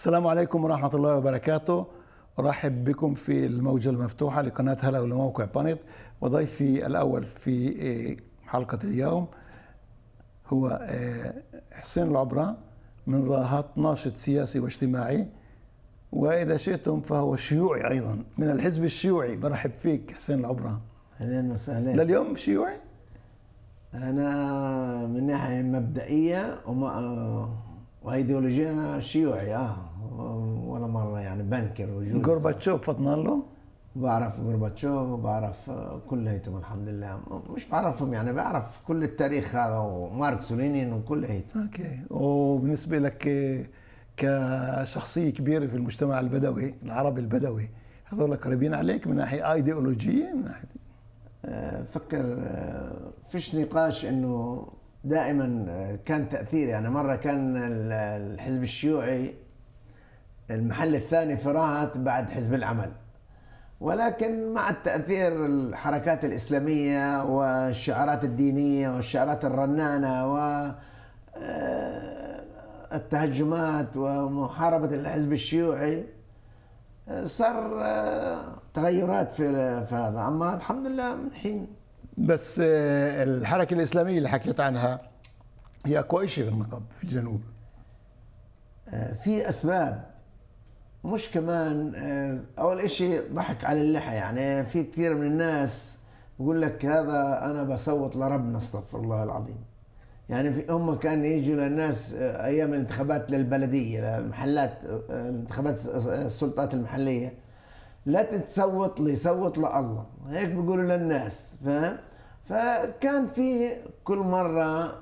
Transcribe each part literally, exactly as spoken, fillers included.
السلام عليكم ورحمة الله وبركاته. أرحب بكم في الموجة المفتوحة لقناة هلا ولموقع بانت. وضيفي الأول في حلقة اليوم هو حسين العبرة من راهات، ناشط سياسي واجتماعي، وإذا شئتم فهو شيوعي أيضا من الحزب الشيوعي. برحب فيك حسين العبرة. أهلا وسهلا. لليوم شيوعي؟ أنا من ناحية مبدئية وأيديولوجية أنا شيوعي، آه ولا مرة يعني بنكر وجود غورباتشوف فضنا له. بعرف غورباتشوف وبعرف كليتهم الحمد لله، مش بعرفهم يعني بعرف كل التاريخ هذا وماركس ولينين وكليتهم. اوكي. وبالنسبة لك كشخصية كبيرة في المجتمع البدوي العربي البدوي، هذول قريبين عليك من ناحية ايديولوجية؟ من ناحية فكر فيش نقاش انه دائما كان تأثير، يعني مرة كان الحزب الشيوعي المحل الثاني في راهات بعد حزب العمل، ولكن مع التأثير الحركات الإسلامية والشعارات الدينية والشعارات الرنانة والتهجمات ومحاربة الحزب الشيوعي صار تغيرات في هذا. أما الحمد لله من حين. بس الحركة الإسلامية اللي حكيت عنها هي أقوى شيء في النقب في الجنوب. في أسباب، مش كمان أول إشي ضحك على اللحى، يعني في كثير من الناس بقول لك هذا أنا بصوت لربنا، استغفر الله العظيم. يعني في هم كان يجوا للناس أيام الانتخابات للبلدية للمحلات، انتخابات السلطات المحلية، لا تتصوت لي، صوت لله، هيك بيقولوا للناس، فاهم؟ فكان في كل مرة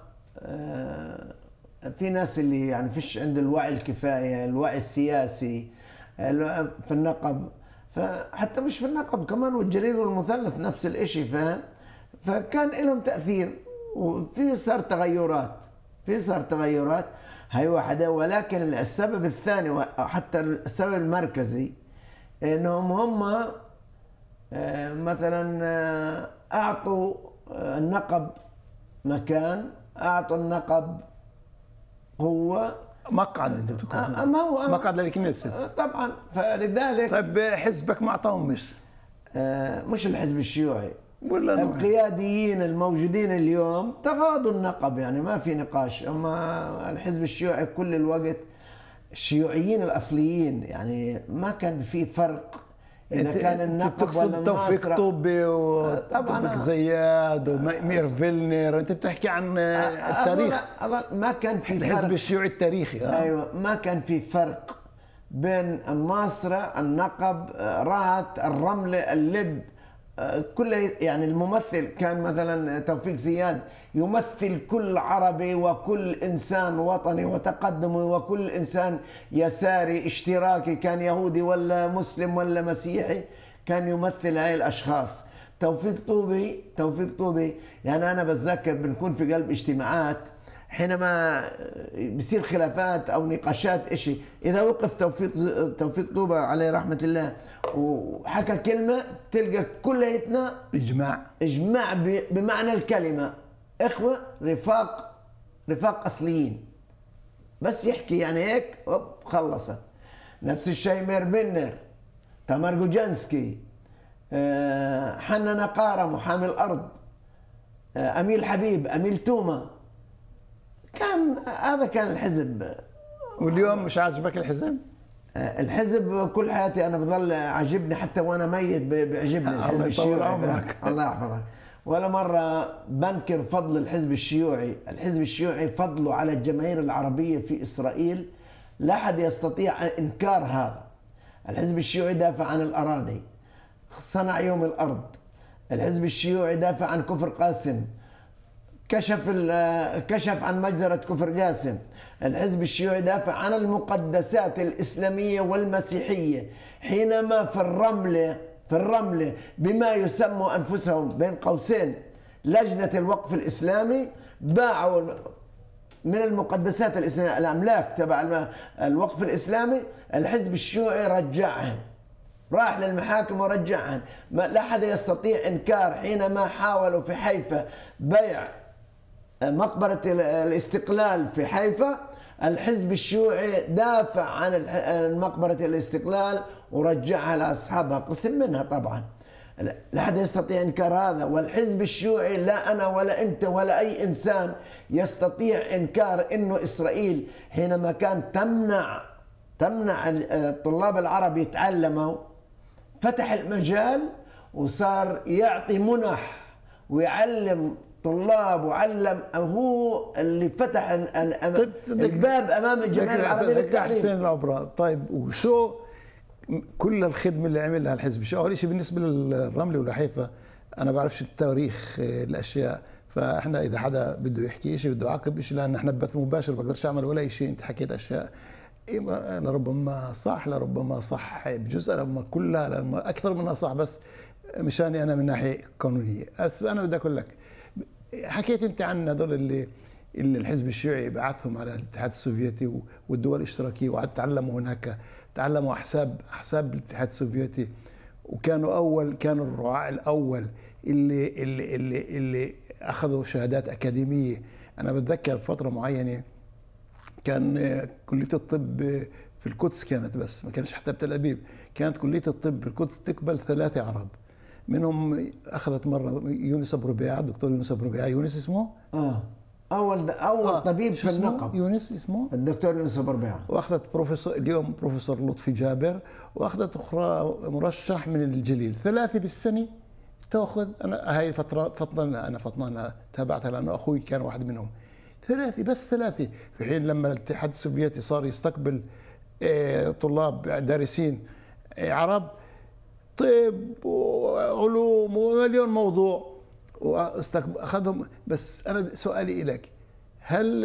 في ناس اللي يعني فيش عنده الوعي الكفاية، الوعي السياسي في النقب، فحتى مش في النقب كمان والجليل والمثلث نفس الاشي، فاهم؟ فكان لهم تأثير وفي صار تغيرات، في صار تغيرات هاي واحدة. ولكن السبب الثاني وحتى السبب المركزي انهم هم مثلا اعطوا النقب مكان، اعطوا النقب قوة، مقعد. انت بتقول ما هو مقعد للكنيسة طبعا. فلذلك طيب حزبك ما اعطاهم؟ مش مش الحزب الشيوعي ولا القياديين الموجودين اليوم تغاضوا النقب، يعني ما في نقاش. اما الحزب الشيوعي كل الوقت الشيوعيين الاصليين، يعني ما كان في فرق اذا كان النقب ولا الناصرة. توفيق طوبي وطبق زياد ومير فيلنر، انت بتحكي عن التاريخ. ما كان في فرق. الحزب الشيوعي التاريخي. آه. ايوه ما كان في فرق بين الناصرة، النقب، رات، الرملة، اللد، كل يعني الممثل كان مثلا توفيق زياد يمثل كل عربي وكل إنسان وطني وتقدمي وكل إنسان يساري اشتراكي، كان يهودي ولا مسلم ولا مسيحي، كان يمثل هاي الأشخاص. توفيق طوبي توفيق طوبي يعني أنا بتذكر بنكون في قلب اجتماعات حينما بصير خلافات أو نقاشات إشي، إذا وقف توفيق توفيق طوبى عليه رحمة الله وحكى كلمة تلقى كليتنا إجماع إجماع بمعنى الكلمة، إخوة رفاق رفاق أصليين، بس يحكي يعني هيك أوب خلصت. نفس الشيء مير فيلنر، تامر جوجانسكي، حنا نقارة محامي الأرض، أميل حبيب، أميل توما، كان هذا كان الحزب. واليوم مش عاجبك الحزب؟ الحزب كل حياتي انا بضل عاجبني، حتى وانا ميت بيعجبني الحزب الشيوعي. الله يحفظك. ولا مره بنكر فضل الحزب الشيوعي، الحزب الشيوعي فضله على الجماهير العربيه في اسرائيل لا احد يستطيع انكار هذا. الحزب الشيوعي دافع عن الاراضي، صنع يوم الارض. الحزب الشيوعي دافع عن كفر قاسم، كشف كشف عن مجزرة كفر قاسم. الحزب الشيوعي دافع عن المقدسات الإسلامية والمسيحية، حينما في الرملة في الرملة بما يسموا أنفسهم بين قوسين لجنة الوقف الإسلامي باعوا من المقدسات الإسلامية الأملاك تبع الوقف الإسلامي. الحزب الشيوعي رجعهم، راح للمحاكم ورجعهم. لا أحد يستطيع إنكار حينما حاولوا في حيفا بيع مقبرة الاستقلال في حيفا، الحزب الشيوعي دافع عن مقبرة الاستقلال ورجعها لأصحابها، قسم منها طبعا، لا أحد يستطيع إنكار هذا. والحزب الشيوعي، لا أنا ولا أنت ولا أي إنسان يستطيع إنكار إنه إسرائيل حينما كانت تمنع تمنع الطلاب العرب يتعلموا، فتح المجال وصار يعطي منح ويعلم طلاب، وعلم، هو اللي فتح الباب امام الجمعيه العربيه للتعليم. حسين العبرة، طيب وشو كل الخدمه اللي عملها الحزب الشيوعي؟ اول شيء بالنسبه للرمله والحيفا انا بعرفش التاريخ الاشياء، فاحنا اذا حدا بده يحكي شيء بده يعاقب شيء، لان احنا بث مباشر بقدرش اعمل ولا شيء. انت حكيت اشياء لربما صح، لربما صح بجزء، لربما كلها، لربما اكثر منها صح، بس مشاني انا من ناحيه قانونيه. بس انا بدي اقول لك، حكيت انت عن هذول اللي اللي الحزب الشيوعي بعثهم على الاتحاد السوفيتي والدول الاشتراكيه، وقعدوا تعلموا هناك، تعلموا حساب حساب الاتحاد السوفيتي، وكانوا اول كانوا الرعاة الاول اللي اللي اللي اللي اخذوا شهادات اكاديميه. انا بتذكر بفتره معينه كان كليه الطب في القدس كانت، بس ما كانش حتى بتل ابيب، كانت كليه الطب في القدس تقبل ثلاثه عرب، منهم اخذت مره يونس ابو ربيعه، الدكتور يونس ابو ربيعه، يونس اسمه؟ اه اول اول آه. طبيب في النقب، يونس اسمه؟ الدكتور يونس ابو ربيعه. واخذت بروفيسور اليوم بروفيسور لطفي جابر، واخذت اخرى مرشح من الجليل، ثلاثه بالسنه تاخذ. انا هاي فتره فطنان انا فطنان تابعتها لانه اخوي كان واحد منهم. ثلاثه بس ثلاثه، في حين لما الاتحاد السوفيتي صار يستقبل طلاب دارسين عرب، طب وعلوم ومليون موضوع واخذهم. بس انا سؤالي لك، هل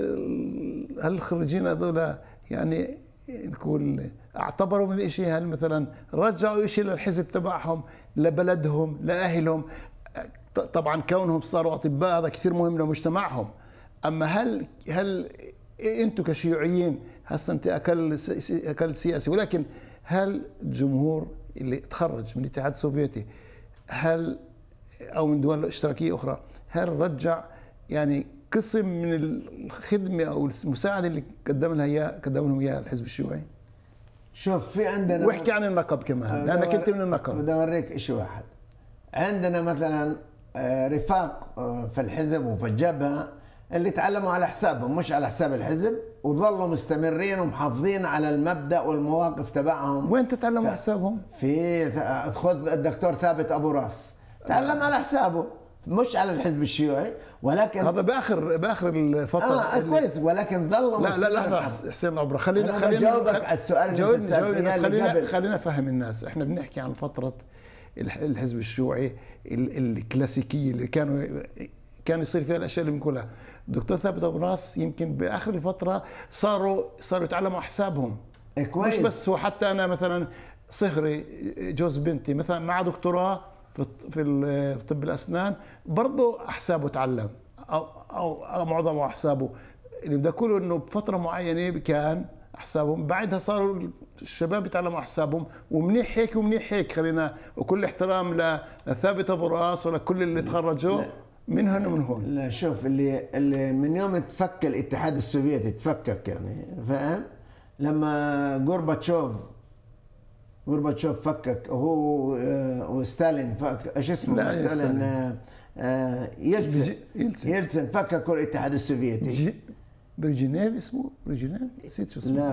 هل الخريجين هذول يعني نقول اعتبروا من شيء؟ هل مثلا رجعوا شيء للحزب تبعهم، لبلدهم، لاهلهم؟ طبعا كونهم صاروا اطباء هذا كثير مهم لمجتمعهم، اما هل هل انتم كشيوعيين، هسه انت اكل اكل سياسي، ولكن هل الجمهور اللي تخرج من الاتحاد السوفيتي هل او من دول اشتراكيه اخرى هل رجع يعني قسم من الخدمه او المساعده اللي قدم لها اياه قدم لهم اياها الحزب الشيوعي؟ شوف، في عندنا، واحكي عن النقب كمان لانك انت من النقب. بدي اوريك شيء واحد. عندنا مثلا رفاق في الحزب وفي الجبهه اللي تعلموا على حسابهم مش على حساب الحزب، وظلوا مستمرين ومحافظين على المبدأ والمواقف تبعهم. وين تتعلموا حسابهم؟ في خذ الدكتور ثابت ابو راس، تعلم آه. على حسابه مش على الحزب الشيوعي، ولكن هذا باخر باخر الفتره. اه كويس، ولكن ظلوا. لا لا لا حسين العبرة، خلينا خلينا جاوبك على السؤال. جاوبني جاوبني بس خلينا خلينا نفهم الناس. احنا بنحكي عن فتره الحزب الشيوعي الكلاسيكيه اللي كانوا كان يصير فيها الاشياء اللي بنقولها. الدكتور ثابت ابو راس يمكن باخر الفتره صاروا صاروا يتعلموا حسابهم. كويس. مش بس هو، حتى انا مثلا صهري جوز بنتي مثلا مع دكتوراه في في طب الاسنان برضه حسابه تعلم، او او, أو معظمه حسابه. اللي بدي اقوله انه بفتره معينه كان حسابهم، بعدها صاروا الشباب يتعلموا حسابهم، ومنيح هيك ومنيح هيك. خلينا وكل احترام لثابت ابو راس ولكل اللي تخرجوا من هون ومن هون. لا شوف، اللي اللي من يوم تفك الاتحاد السوفيتي تفكك يعني، فاهم؟ لما غورباتشوف غورباتشوف فكك هو وستالين فك ايش اسمه؟ ستالين آه يلتسن يلتسن فككوا الاتحاد السوفيتي. برجينيف اسمه؟ برجينيف؟ نسيت شو اسمه.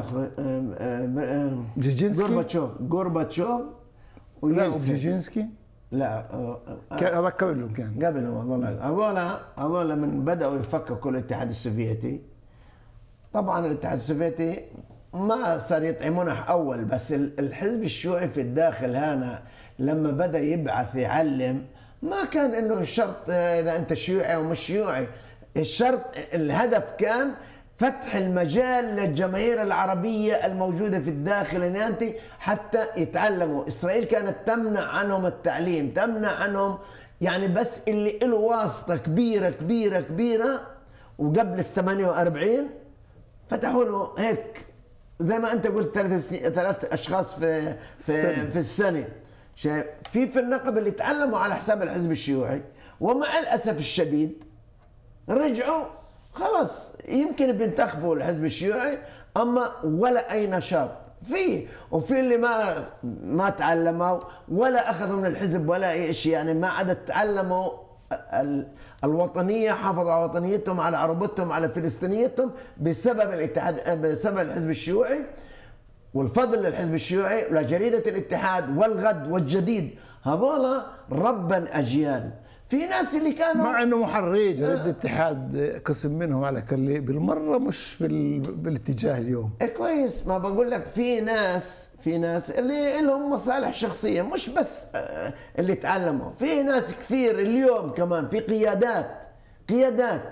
لا برجينسكي. غورباتشوف غورباتشوف ويلتسن. لا برجينسكي لا كان هذا قبلهم، كان قبلهم. هذول هذول هذول من بدأوا يفككوا الاتحاد السوفيتي. طبعا الاتحاد السوفيتي ما صار يطعم منح اول، بس الحزب الشيوعي في الداخل هنا لما بدأ يبعث يعلم، ما كان انه الشرط اذا انت شيوعي او مش شيوعي، الشرط الهدف كان فتح المجال للجماهير العربية الموجودة في الداخل الناتي حتى يتعلموا. إسرائيل كانت تمنع عنهم التعليم، تمنع عنهم يعني، بس اللي له واسطة كبيرة كبيرة كبيرة. وقبل ال ثمانية وأربعين فتحوا له هيك زي ما أنت قلت ثلاث ثلاث أشخاص في في في السنة. شايف في في النقب اللي تعلموا على حساب الحزب الشيوعي، ومع الأسف الشديد رجعوا خلاص يمكن بينتخبوا الحزب الشيوعي اما ولا اي نشاط فيه، وفي اللي ما ما تعلموا ولا اخذوا من الحزب ولا اي شيء، يعني ما عاد تعلموا الوطنيه، حافظوا على وطنيتهم، على عربتهم، على فلسطينيتهم بسبب الاتحاد، بسبب الحزب الشيوعي. والفضل للحزب الشيوعي ولجريده الاتحاد والغد والجديد، هذولا ربا اجيال. في ناس اللي كانوا مع انه محرري جريده الاتحاد قسم منهم على كل بالمره مش بال... بالاتجاه اليوم. إيه كويس، ما بقول لك في ناس في ناس اللي لهم مصالح شخصيه، مش بس اللي تعلموا، في ناس كثير اليوم كمان في قيادات قيادات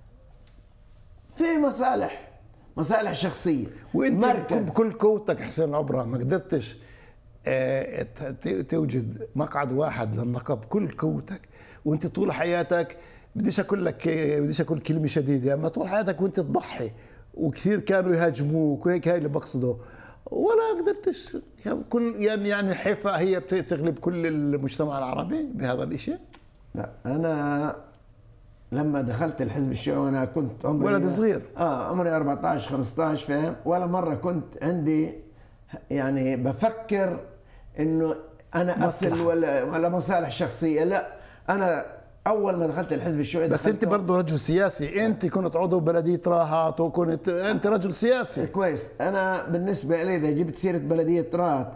في مصالح مصالح شخصيه. وانت بكل قوتك حسين العبره ما قدرتش توجد مقعد واحد للنقب بكل قوتك، وانت طول حياتك بديش اقول لك بديش اقول كلمه شديده، اما طول حياتك وانت تضحي وكثير كانوا يهاجموك، وهيك هاي اللي بقصده، ولا قدرتش كل يعني يعني حيفا هي بتغلب كل المجتمع العربي بهذا الشيء؟ لا انا لما دخلت الحزب الشيوعي وانا كنت عمري ولد صغير اه عمري أربعطعش خمسطعش فاهم، ولا مره كنت عندي يعني بفكر انه انا اصل ولا ولا مصالح شخصيه، لا انا اول ما دخلت الحزب الشيوعي بس انت برضه رجل سياسي، انت كنت عضو بلديه راهات وكنت انت رجل سياسي كويس. انا بالنسبه لي اذا جبت سيره بلديه راهات،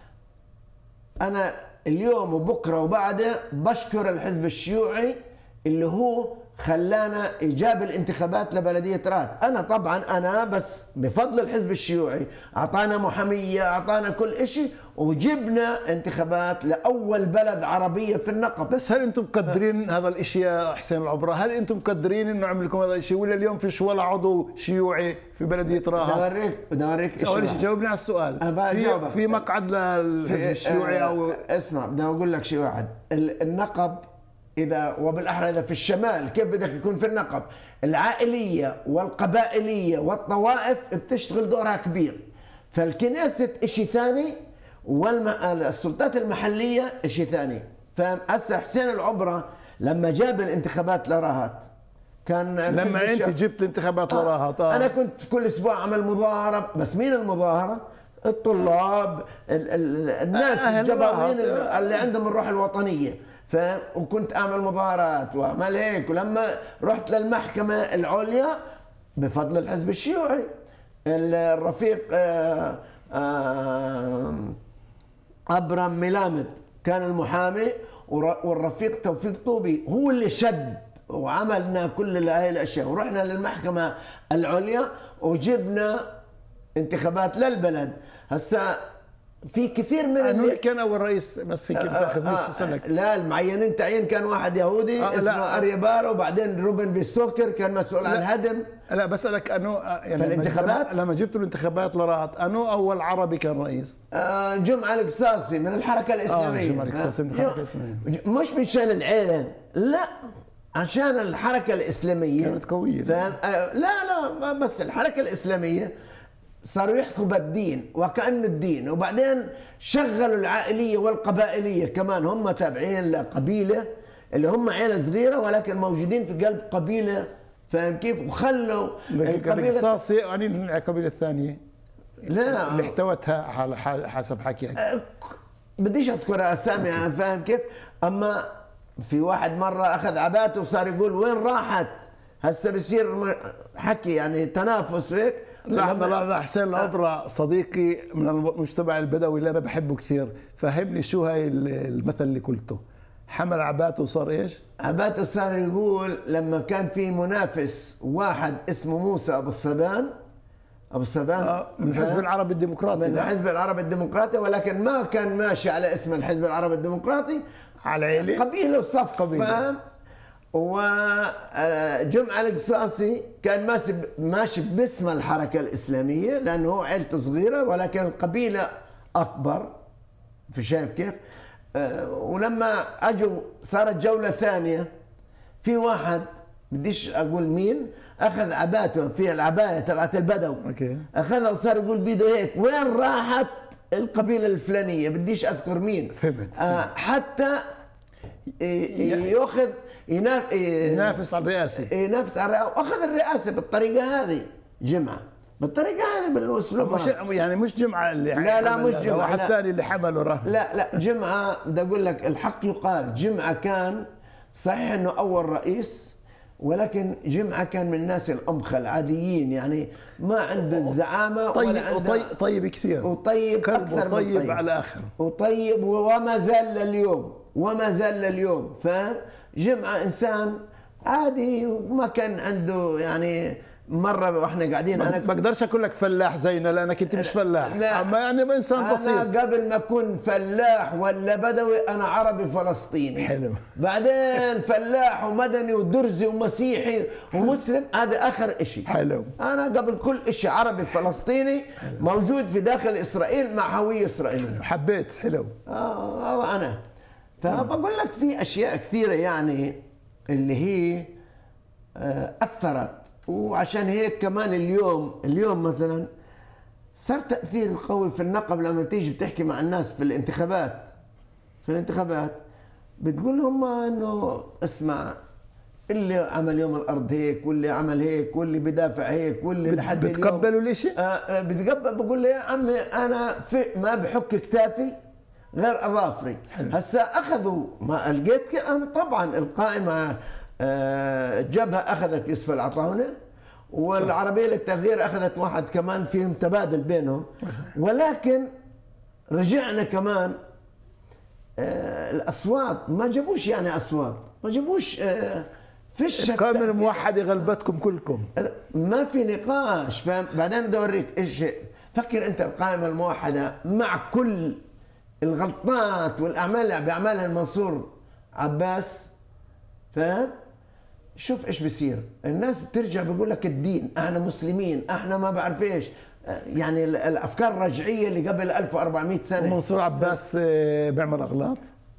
انا اليوم وبكره وبعده بشكر الحزب الشيوعي اللي هو خلانا جاب الانتخابات لبلدية رات. أنا طبعا أنا بس بفضل الحزب الشيوعي أعطانا محامية، أعطانا كل شيء، وجبنا انتخابات لأول بلد عربية في النقب. بس هل أنتم مقدرين هذا الشيء يا حسين العبرة؟ هل أنتم مقدرين إنه عمل لكم هذا الشيء، ولا اليوم فيش ولا عضو شيوعي في بلدية راهات؟ بدي أوريك بدي أوريك أول شيء جاوبني على السؤال. في في مقعد للحزب الشيوعي أو اسمع بدي أقول لك شيء واحد، النقب إذا وبالأحرى إذا في الشمال كيف بدك يكون في النقب، العائلية والقبائلية والطوائف بتشتغل دورها كبير، فالكنيسة إشي ثاني والسلطات المحلية إشي ثاني. فاهم؟ هسه حسين العبرة لما جاب الانتخابات لراهات كان لما أنت جبت الانتخابات آه لراهات آه. أنا كنت كل أسبوع أعمل مظاهرة، بس مين المظاهرة؟ الطلاب ال ال الناس الجبارين اللي عندهم الروح الوطنية. ف وكنت اعمل مظاهرات واعمل هيك، ولما رحت للمحكمه العليا بفضل الحزب الشيوعي الرفيق آآ آآ ابرم ملامد كان المحامي، والرفيق توفيق طوبي هو اللي شد، وعملنا كل هاي الاشياء، ورحنا للمحكمه العليا وجبنا انتخابات للبلد. هسه في كثير من اللي كان اول رئيس بس كيف تاخذ نص سنه. لا المعينين تعيين كان واحد يهودي آه اسمه اريا بارو، وبعدين روبن فيسوكر كان مسؤول عن الهدم. لا بسالك انه يعني الانتخابات لما جبتوا الانتخابات لراهات انه اول عربي كان رئيس؟ آه جمعه القصاصي من الحركه الاسلاميه. اه جمعه القصاصي من الحركه الاسلاميه، مش من شان العيله، لا عشان الحركه الاسلاميه كانت قويه. فاهم؟ آه لا لا ما بس الحركه الاسلاميه صاروا يحكوا بالدين وكأنه الدين، وبعدين شغلوا العائلية والقبائلية كمان، هم تابعين لقبيلة اللي هم عيلة صغيرة ولكن موجودين في قلب قبيلة. فاهم كيف؟ وخلوا القبيلة القصاصي يعني القبيلة الثانية لا اللي احتوتها حسب حكيك. بديش اذكر اسامي. فاهم كيف؟ اما في واحد مرة اخذ عباته وصار يقول وين راحت؟ هسه بصير حكي يعني تنافس هيك. لحظة لحظة حسين العبرة صديقي من المجتمع البدوي اللي أنا بحبه كثير، فهمني شو هاي المثل اللي قلته، حمل عباته وصار إيش؟ عباته صار يقول لما كان في منافس واحد اسمه موسى أبو الصبان أبو الصبان آه من الحزب العربي الديمقراطي، من الحزب العربي الديمقراطي، ولكن ما كان ماشي على اسم الحزب العربي الديمقراطي، على عيلة قبيلة وصف قبيلة. وجمعة القصاصي كان ماشي ماشي باسم الحركة الإسلامية لأنه عيلته صغيرة ولكن القبيلة أكبر. في شايف كيف؟ ولما أجوا صارت جولة ثانية، في واحد بديش أقول مين أخذ عباته في العباية تبعت البدو، أوكي. أخذها وصار يقول بيده هيك وين راحت القبيلة الفلانية، بديش أذكر مين. فهمت. آه حتى ياخذ ينافس ينافس على الرئاسه ينافس على الرئاسه، واخذ الرئاسه بالطريقه هذه جمعه، بالطريقه هذه بالاسلوب. مش يعني مش جمعه اللي لا لا مش جمعه، واحد ثاني اللي حمله رهن. لا لا جمعه بدي اقول لك الحق يقال، جمعه كان صحيح انه اول رئيس، ولكن جمعه كان من الناس الامخه العاديين، يعني ما عنده الزعامه طيب ولا عنده وطيب طيب كثير، وطيب اكثر من طيب طيب على الاخر، وطيب وما زال لليوم، وما زال لليوم. فجمعه انسان عادي وما كان عنده يعني. مره واحنا قاعدين انا ما اقدرش اقول لك فلاح زينا لانك انت مش فلاح، لا اما يعني انسان بسيط. انا قبل ما اكون فلاح ولا بدوي انا عربي فلسطيني. حلو. بعدين فلاح ومدني ودرزي ومسيحي ومسلم، هذا اخر اشي. حلو. انا قبل كل اشي عربي فلسطيني. حلو. موجود في داخل اسرائيل مع هويه اسرائيليه. حبيت. حلو. اه انا فبقول لك في اشياء كثيره يعني اللي هي اثرت، وعشان هيك كمان اليوم اليوم مثلا صار تأثير قوي في النقب. لما تيجي بتحكي مع الناس في الانتخابات في الانتخابات بتقول لهم انه اسمع، اللي عمل يوم الارض هيك، واللي عمل هيك، واللي بدافع هيك، واللي لحد اليوم بتقبلوا الاشي؟ آه بتقبل. بقول له يا عمي انا في ما بحك كتافي غير اظافري. هسا اخذوا ما لقيت انا طبعا القائمه الجبهة أخذت يوسف العطاونة، والعربية للتغيير أخذت واحد كمان فيهم تبادل بينهم. ولكن رجعنا كمان الأصوات ما جابوش، يعني أصوات ما جابوش. فيش القائمة الموحدة غلبتكم كلكم، ما في نقاش. فاهم؟ بعدين بدي أوريك إيش. فكر أنت القائمة الموحدة مع كل الغلطات والأعمال اللي بيعملها المنصور عباس، فاهم؟ شوف ايش بيصير. الناس بترجع بيقول لك الدين، احنا مسلمين، احنا ما بعرف ايش، يعني الافكار الرجعيه اللي قبل ألف وأربعمئة سنه. ومنصور عباس بيعمل اغلاط.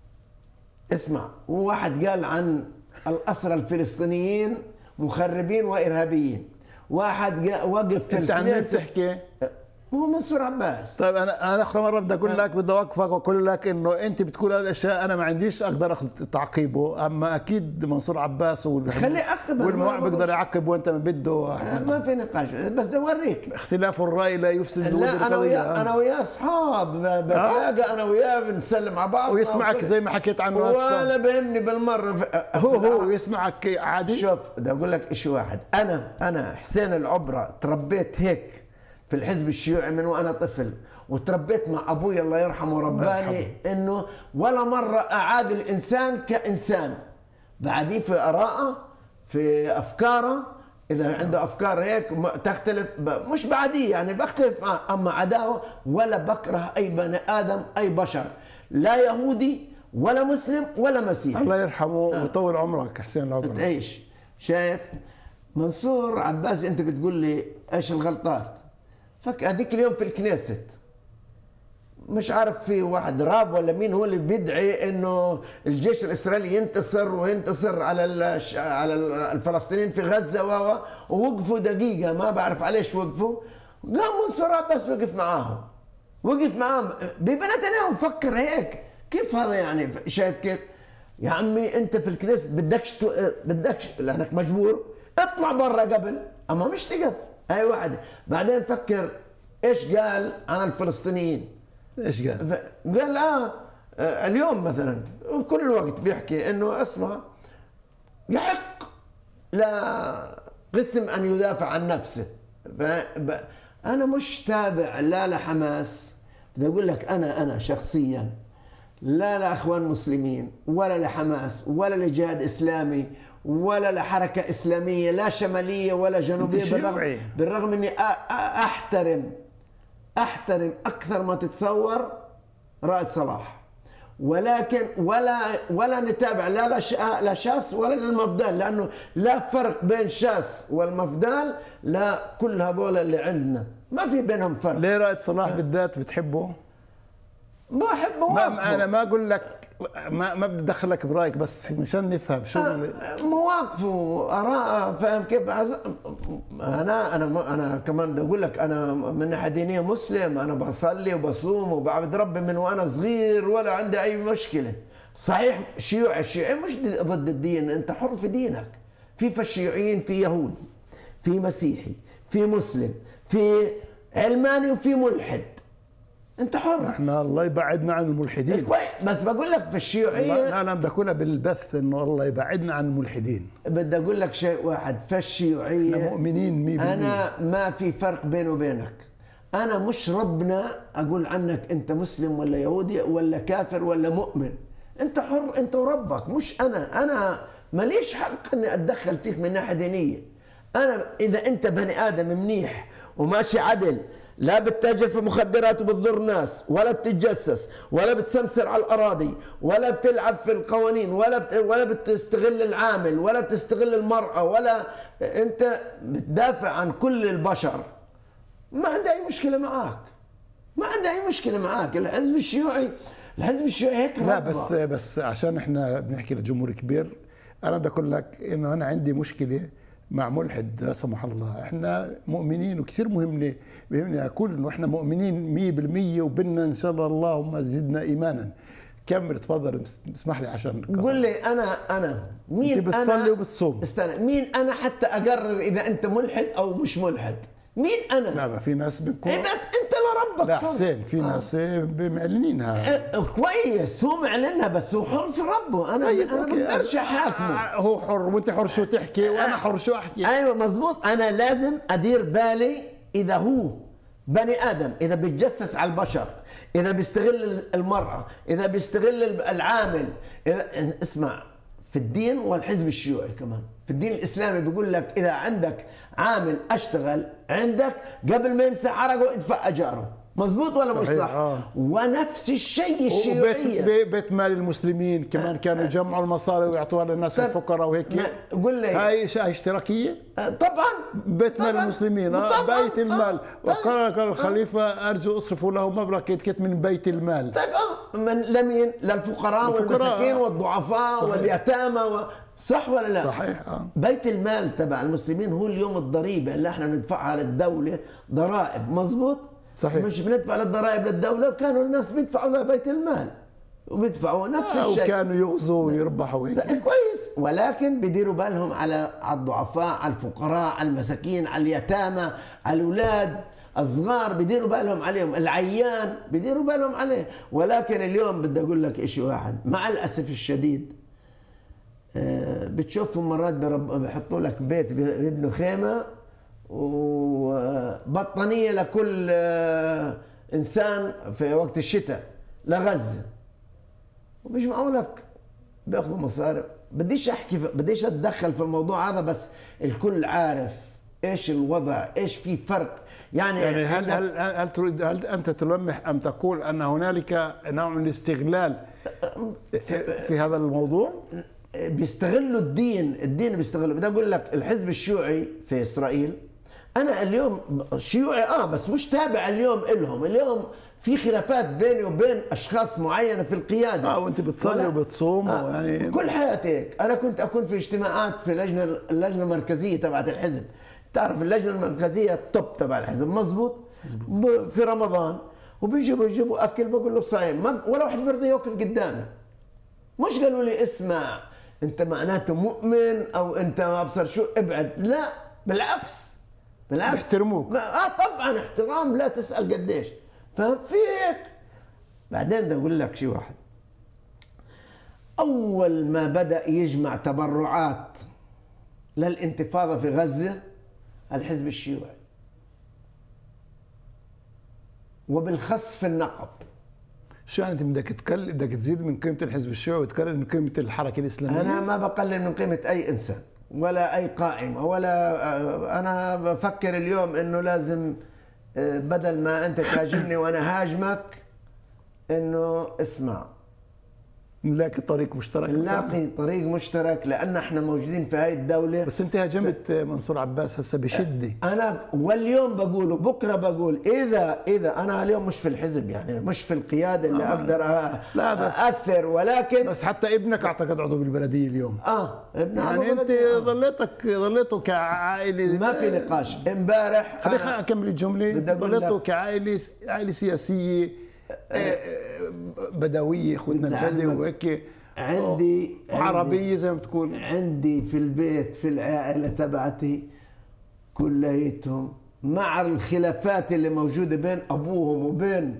اسمع، واحد قال عن الاسرى الفلسطينيين مخربين وارهابيين، واحد وقف في انت عن مين بتحكي؟ هو منصور عباس. طيب انا انا اخر مره بدي اقول لك، بدي اوقفك واقول لك انه انت بتقول هالاشياء انا ما عنديش اقدر اخذ تعقيبه، اما اكيد منصور عباس خليه يعقب، والموع بيقدر يعقب وانت ما بده. ما في نقاش، بس بدي اوريك اختلاف الراي لا يفسد الود القضيه. انا وياه انا وياه اصحاب، بتلاقى انا وياه بنسلم على بعض ويسمعك زي ما حكيت عنه هسه، ولا بهمني بالمره. هو هو يسمعك عادي. شوف بدي اقول لك شيء واحد، انا انا حسين العبره تربيت هيك في الحزب الشيوعي من وانا طفل، وتربيت مع ابوي الله يرحمه رباني انه ولا مره اعاد الانسان كانسان، بعديه في اراءه في افكاره، اذا عنده افكار هيك تختلف مش بعديه يعني بختلف، اما عداوه ولا بكره اي بني ادم اي بشر، لا يهودي ولا مسلم ولا مسيحي. الله يرحمه ويطول عمرك حسين العبره. تعيش. شايف منصور عباس انت بتقول لي ايش الغلطات؟ فك هذيك اليوم في الكنيست مش عارف في واحد راب ولا مين هو اللي بيدعي انه الجيش الاسرائيلي ينتصر وينتصر على على الفلسطينيين في غزه، ووقفوا دقيقه ما بعرف عليش وقفوا، قام منصور عباس وقف معاهم، وقف معاهم ببنتنا وفكر هيك. كيف هذا يعني؟ شايف كيف؟ يا عمي انت في الكنيست بدكش تو... بدكش لانك مجبور اطلع برا قبل، اما مش تقف. هاي واحدة. بعدين فكر ايش قال عن الفلسطينيين. ايش قال؟ قال اه اليوم مثلا كل الوقت بيحكي انه اسمع، يحق لقسم ان يدافع عن نفسه. انا مش تابع لا لحماس، بدي اقول لك انا انا شخصيا لا لاخوان مسلمين ولا لحماس ولا لجهاد اسلامي ولا لحركة إسلامية، لا شمالية ولا جنوبية، بالرغم, بالرغم أني أحترم أحترم أكثر ما تتصور رائد صلاح، ولكن ولا ولا نتابع لا لا شاس ولا للمفدال، لأنه لا فرق بين شاس والمفدال، لا كل هذول اللي عندنا ما في بينهم فرق. ليه رائد صلاح بالذات بتحبه؟ بحبه. ما أنا ما أقول لك ما ما بدي ادخلك برايك، بس مشان نفهم شو مواقفه اراء، فاهم كيف؟ انا انا انا كمان بدي اقول لك انا من ناحيه دينيه مسلم، انا بصلي وبصوم وبعبد ربي من وانا صغير ولا عندي اي مشكله، صحيح شيوعي، الشيوعي مش ضد الدين، انت حر في دينك. في فالشيوعيين في يهود، في مسيحي، في مسلم، في علماني، وفي ملحد. انت حر. احنا الله يبعدنا عن الملحدين. بس بقول لك في الشيوعيه، لا لا بدي اقولها بالبث انه الله يبعدنا عن الملحدين. بدي اقول لك شيء واحد، في الشيوعيه احنا مؤمنين مية بالمية. انا ما في فرق بيني وبينك. انا مش ربنا اقول عنك انت مسلم ولا يهودي ولا كافر ولا مؤمن. انت حر انت وربك، مش انا. انا ماليش حق اني اتدخل فيك من ناحيه دينيه. انا اذا انت بني ادم منيح وماشي عدل، لا بتتاجر في مخدرات وبتضر ناس، ولا بتتجسس، ولا بتسمسر على الاراضي، ولا بتلعب في القوانين، ولا بت... ولا بتستغل العامل، ولا بتستغل المراه، ولا انت بتدافع عن كل البشر، ما عندي اي مشكله معاك. ما عندي اي مشكله معاك. الحزب الشيوعي الحزب الشيوعي هيك لا بس بس عشان احنا بنحكي لجمهور كبير، انا بدي اقول لك انه انا عندي مشكله مع ملحد لا سمح الله. احنا مؤمنين، وكثير مهمني بيهمني اقول انه احنا مؤمنين مية بالمية، وبدنا ان شاء الله اللهم زدنا ايمانا. كمل تفضل، اسمح لي عشان قول لي. انا انا مين؟ انت بتصلي وبتصوم. استنى، مين انا حتى اقرر اذا انت ملحد او مش ملحد؟ مين انا؟ لا ما في ناس بيكون انت انت لربك. لا حسين، في ناس آه. معلنينها. اه كويس، هو معلنها بس هو حر في ربه. انا طيب انا ما بقدرش احاكمه. هو حر وانت حر شو تحكي وانا حر شو احكي. ايوه مزبوط. انا لازم ادير بالي اذا هو بني ادم، اذا بيتجسس على البشر، اذا بيستغل المراه، اذا بيستغل العامل. إذا اسمع، في الدين والحزب الشيوعي كمان، في الدين الاسلامي بيقول لك اذا عندك عامل اشتغل عندك قبل ما يمسح عرقه ادفع اجاره. مزبوط ولا مش صح؟ آه. ونفس الشيء الشيوعيه. بيت, بيت مال المسلمين كمان كانوا يجمعوا المصاري ويعطوها للناس الفقراء وهيك. قول لي هاي اشتراكيه؟ طبعا بيت مال المسلمين. آه بيت المال. آه. وقال الخليفه ارجو اصرفوا له مبلغ كت من بيت المال. طيب اه من لمين؟ للفقراء والمساكين والضعفاء صحيح. واليتامى و... صح ولا لا؟ صحيح. آه. بيت المال تبع المسلمين هو اليوم الضريبه اللي احنا بندفعها للدوله، ضرائب. مزبوط؟ صحيح. مش بندفع للضرائب للدوله، وكانوا الناس بيدفعوا لبيت المال وبيدفعوا نفس آه الشيء. وكانوا يغزوا ويربحوا هيك. كويس، ولكن بيديروا بالهم على الضعفاء، على الفقراء، على المساكين، على اليتامى، على الاولاد الصغار، بيديروا بالهم عليهم، العيان بيديروا بالهم عليه. ولكن اليوم بدي اقول لك شيء واحد، مع الاسف الشديد بتشوفهم مرات بيحطوا لك بيت، بيبنوا خيمه وبطانيه لكل انسان في وقت الشتاء لغزه، وبيجمعوا لك بياخذوا مصاري. بديش احكي بديش اتدخل في الموضوع هذا، بس الكل عارف ايش الوضع، ايش في فرق. يعني يعني هل هل هل تريد هل انت تلمح ام تقول ان هنالك نوع من الاستغلال في هذا الموضوع؟ بيستغلوا الدين، الدين بيستغلوا. بدي اقول لك الحزب الشيوعي في اسرائيل، انا اليوم شيوعي اه بس مش تابع اليوم إلهم. اليوم في خلافات بيني وبين اشخاص معينه في القياده. اه وانت بتصلي وبتصوم. آه يعني كل حياتي هيك. انا كنت اكون في اجتماعات في لجنه اللجنه المركزيه تبعت الحزب. تعرف اللجنه المركزيه التوب تبع الحزب. مزبوط. في رمضان وبيجيبوا يجيبوا اكل، بقول له صايم، ولا واحد بيرضى ياكل قدامي. مش قالوا لي اسمع انت معناته مؤمن او انت ما ابصر شو ابعد، لا بالعكس بالعكس بيحترموك. اه طبعا احترام، لا تسال قديش. فهم في هيك. بعدين بدي اقول لك شيء واحد، اول ما بدا يجمع تبرعات للانتفاضه في غزه الحزب الشيوعي، وبالخص في النقب. شو يعني انت بدك تقلل، بدك تزيد من قيمه الحزب الشيوعي وتقلل من قيمه الحركه الاسلاميه؟ انا ما بقلل من قيمه اي انسان ولا اي قائمه ولا. انا بفكر اليوم انه لازم بدل ما انت تهاجمني وانا هاجمك، انه اسمع نلاقي طريق مشترك. نلاقي طريق مشترك، لان احنا موجودين في هاي الدوله. بس انت هاجمت منصور عباس هسه بشده. انا واليوم بقول وبكره بقول، اذا اذا انا اليوم مش في الحزب، يعني مش في القياده اللي آه. اقدر لا بس اثر، ولكن بس حتى ابنك اعتقد عضو بالبلديه اليوم. اه ابنك يعني انت ظليتك ظليتوا كعائله، ما في نقاش. امبارح خليني اكمل الجمله. ظليتوا كعائله عائله سياسيه بدويه، خدنا البدو وهيك، عندي عربيه زي ما تقول. عندي في البيت في العائله تبعتي كليتهم مع الخلافات اللي موجوده بين ابوهم وبين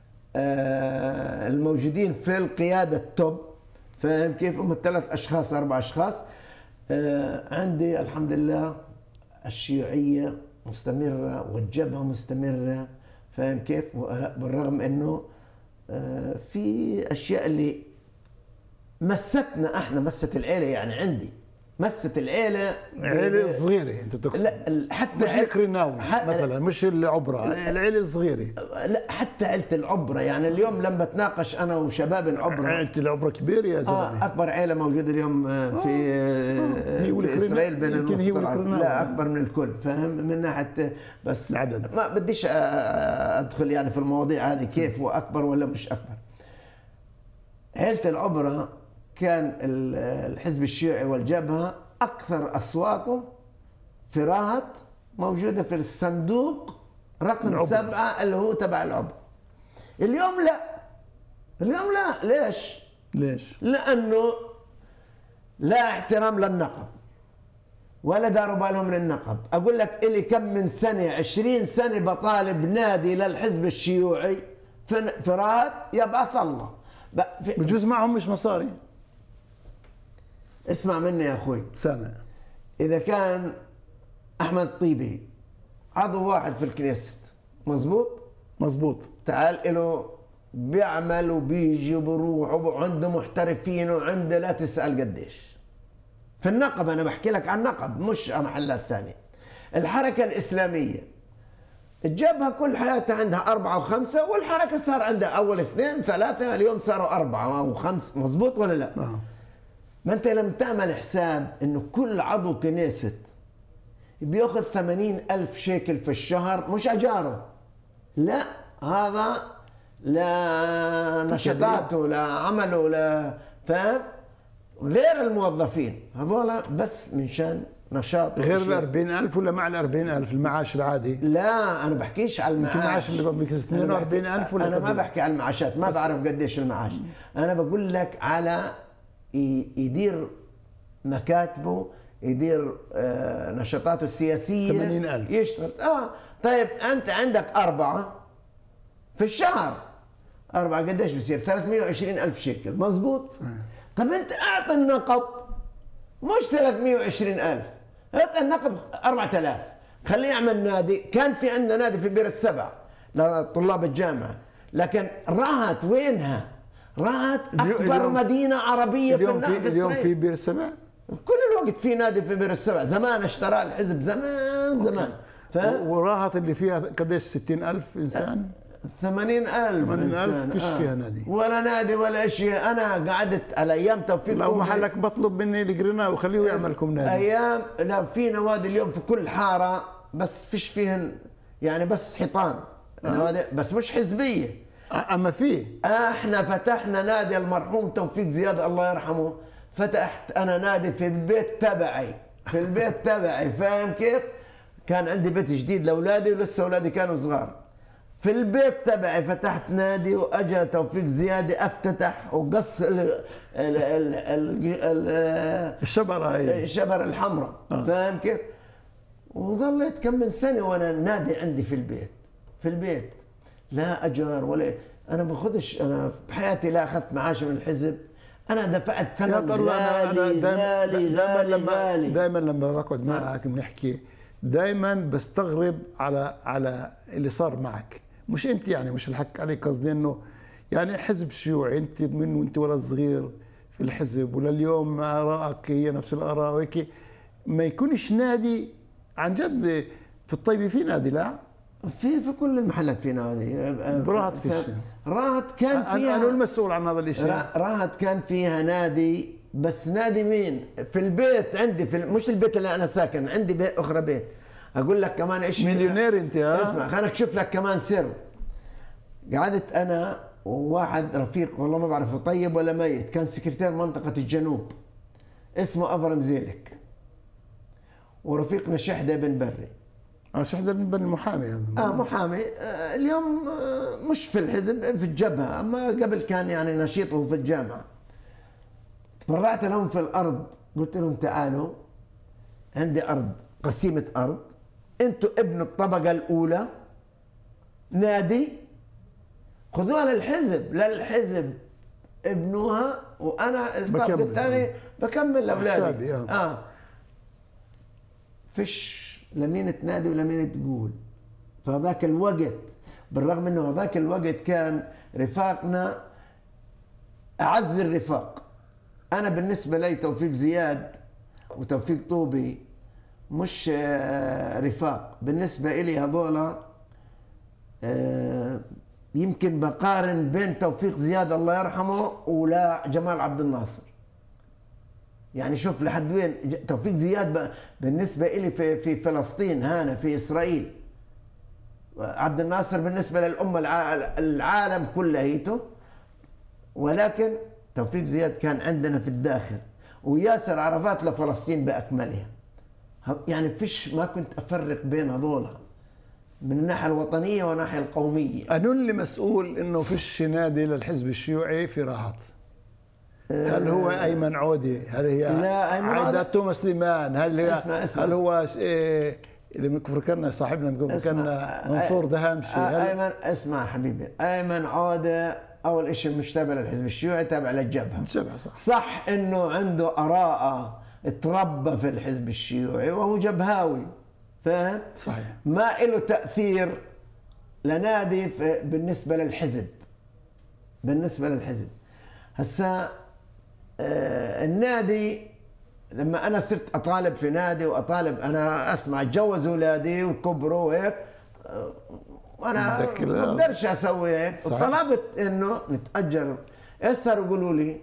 آه الموجودين في القياده التوب، فاهم كيف؟ هم ثلاث اشخاص اربع اشخاص. آه عندي الحمد لله الشيوعيه مستمره والجبهه مستمره، فاهم كيف؟ بالرغم انه آه في اشياء اللي مستنا احنا، مست العيله، يعني عندي مست العيله عيله صغيره انت بتقصد؟ لا حتى مش الكريناوي مثلا، مش العبره، العيله الصغيره. لا حتى عيله العبره، يعني اليوم لما بتناقش انا وشباب العبره، عيله العبره كبيره يا زلمه. آه اكبر عيله موجوده اليوم في آه في اسرائيل بين المسلمين، لا اكبر من الكل، فاهم؟ من ناحيه بس العدد. ما بديش ادخل يعني في المواضيع هذه كيف واكبر ولا مش اكبر. عيله العبره كان الحزب الشيوعي والجبهة أكثر أصواته في راهت موجودة في الصندوق رقم العبرة. سبعة اللي هو تبع العبرة. اليوم لا، اليوم لا. ليش؟ ليش؟ لأنه لا احترام للنقب ولا داروا بالهم من النقب. أقول لك إلي كم من سنة، عشرين سنة بطالب نادي للحزب الشيوعي في راهت يبعث الله. بجوز معهم مش مصاري. اسمع مني يا اخوي، سامع. اذا كان احمد طيبي عضو واحد في الكنيست، مزبوط مزبوط، تعال له بيعمل وبيجي وبروح وعنده محترفين وعنده لا تسال قديش في النقب. انا بحكي لك عن نقب مش محلات ثانيه. الحركه الاسلاميه الجبهه كل حياتها عندها اربعه وخمسه، والحركه صار عندها اول اثنين ثلاثه، اليوم صاروا اربعه او خمس، مزبوط ولا لا؟ آه. ما انت لما تعمل حساب انه كل عضو كنيست بياخذ ثمانين ألف شيكل في الشهر، مش اجاره، لا هذا لا نشاطاته لا عمله لا، فاهم؟ غير الموظفين هذولا بس من شان نشاط. غير ال أربعين ألف ولا مع ال أربعين ألف المعاش العادي؟ لا انا بحكيش على المعاش. المعاش اللي بياخذ اثنين وأربعين ألف ولا؟ انا ما بحكي على المعاشات، ما بعرف قديش المعاش. انا بقول لك على يدير مكاتبه، يدير آه نشاطاته السياسيه، ثمانين ألف يشتغل. اه طيب انت عندك اربعه في الشهر، اربعه قديش بصير؟ ثلاثمئة وعشرين ألف شيكل، مزبوط؟ طب انت اعطي النقب مش ثلاثمئة وعشرين ألف، اعطي النقب أربعة آلاف، خليه يعمل نادي. كان في عندنا نادي في بير السبع لطلاب الجامعه، لكن راهت وينها؟ راهت اكبر اليوم مدينه عربيه اليوم في, في اليوم في بير السبع، كل الوقت في نادي في بير السبع. زمان اشترى الحزب زمان زمان. وراهت اللي فيها قديش؟ ستين ألف انسان، ثمانين ألف ثمانين ألف فيش آه. فيها نادي ولا نادي ولا شيء. انا قعدت على ايام توفيق، لو محلك بطلب مني القرنا وخليه يعمل لكم نادي. ايام لا في نوادي اليوم في كل حاره، بس فيش فيهن يعني بس حيطان آه. نوادي بس مش حزبيه. اما في احنا فتحنا نادي المرحوم توفيق زياد الله يرحمه، فتحت انا نادي في البيت تبعي، في البيت تبعي، فاهم كيف؟ كان عندي بيت جديد لاولادي ولسه اولادي كانوا صغار. في البيت تبعي فتحت نادي، واجا توفيق زياد افتتح وقص ال ال ال ال الشبره هي الشبره الحمراء آه. فاهم كيف؟ وظليت كم من سنه وانا النادي عندي في البيت، في البيت لا اجار ولا انا باخذش. انا بحياتي لا اخذت معاش من الحزب، انا دفعت ثمن غالي غالي غالي غالي. دائما لما بقعد معك بنحكي دائما بستغرب على على اللي صار معك، مش انت يعني مش الحق عليك، قصدي انه يعني حزب شيوعي انت من وانت ولد صغير في الحزب، ولليوم ارائك هي نفس الاراء وهيك، ما يكونش نادي عن جد. في الطيبه في نادي؟ لا في في كل المحلات في نادي. براهت فيش. راهت كان فيها، انا المسؤول عن هذا الشيء. راهت كان فيها نادي، بس نادي مين؟ في البيت عندي، في مش البيت اللي انا ساكن، عندي بيت اخرى بيت. اقول لك كمان ايش، مليونير انت. ها اسمع خليني اكشف لك كمان سر. قعدت انا وواحد رفيق والله ما بعرفه طيب ولا ميت، كان سكرتير منطقه الجنوب اسمه افرم زيلك، ورفيقنا شحده بن بري. اه شحده بن بري محامي هذا. اه محامي. آه اليوم آه مش في الحزب، في الجبهه، اما قبل كان يعني نشيط وهو في الجامعه. تبرعت لهم في الارض، قلت لهم تعالوا عندي ارض، قسيمه ارض، انتوا ابنوا الطبقه الاولى نادي، خذوها للحزب، للحزب ابنوها، وانا الطابق الثاني بكمل لاولادي. اه, آه. فيش لمين تنادي ولمين تقول. فهذاك الوقت بالرغم انه هذاك الوقت كان رفاقنا اعز الرفاق. انا بالنسبه لي توفيق زياد وتوفيق طوبي مش رفاق، بالنسبه لي هذولا يمكن بقارن بين توفيق زياد الله يرحمه ولا جمال عبد الناصر. يعني شوف لحد وين توفيق زياد بالنسبه لي في في فلسطين هنا في اسرائيل، عبد الناصر بالنسبه للامه العالم كلهيته، ولكن توفيق زياد كان عندنا في الداخل، وياسر عرفات لفلسطين باكملها. يعني فيش ما كنت افرق بين هذولا من الناحيه الوطنيه والناحيه القوميه. أنا اللي مسؤول انه فيش نادي للحزب الشيوعي في راحت. هل هو ايمن عودي؟ هل هي عايدة توما سليمان؟ هل هي اسمع اسمع هل هو إيه اللي مفكرنا صاحبنا مفكرنا منصور دهامشي؟ ايمن اسمع حبيبي، ايمن عوده اول شيء مش تابع للحزب الشيوعي، تابع للجبهه. الجبهه صح. صح انه عنده اراء تربى في الحزب الشيوعي وهو جبهاوي، فاهم؟ صحيح. ما له تاثير لنادي بالنسبه للحزب. بالنسبه للحزب هسا آه النادي لما انا صرت اطالب في نادي واطالب، انا اسمع اتجوز اولادي وكبروا وهيك، آه وانا ما بقدرش اسوي هيك، وطلبت انه نتاجر. صاروا يقولوا لي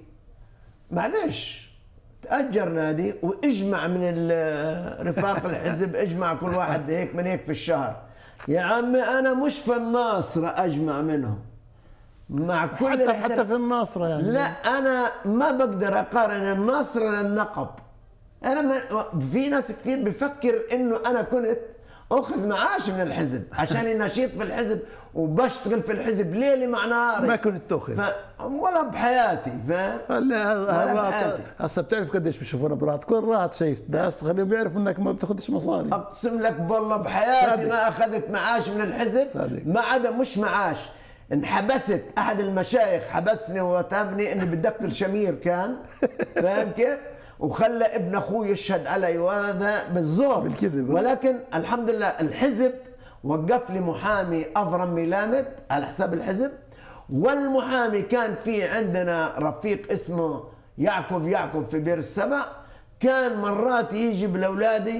معلش تاجر نادي واجمع من رفاق الحزب، اجمع كل واحد هيك من هيك في الشهر. يا عمي انا مش في الناصره اجمع منهم مع كل حتى حتى في الناصره يعني. لا انا ما بقدر اقارن الناصره للنقب. انا ما في ناس كثير بفكر انه انا كنت اخذ معاش من الحزب عشان نشيط في الحزب وبشتغل في الحزب ليلي مع نهاري. ما كنت تاخذ ف... ولا بحياتي، فاهم؟ لا هسه بتعرف قديش بشوفونا برات، كل رات شايف بس خليهم يعرفوا انك ما بتاخذش مصاري. اقسم لك بالله بحياتي صادق. ما اخذت معاش من الحزب صادق. ما عدا مش معاش، انحبست. احد المشايخ حبسني وتابني اني بتذكر شمير كان فاهم كيف؟ وخلى ابن اخوي يشهد علي، وهذا بالزور بالكذب. ولكن الحمد لله الحزب وقف لي محامي افرم ميلامد على حساب الحزب، والمحامي كان في عندنا رفيق اسمه يعقوب يعقوب في بير السبع، كان مرات يجيب لاولادي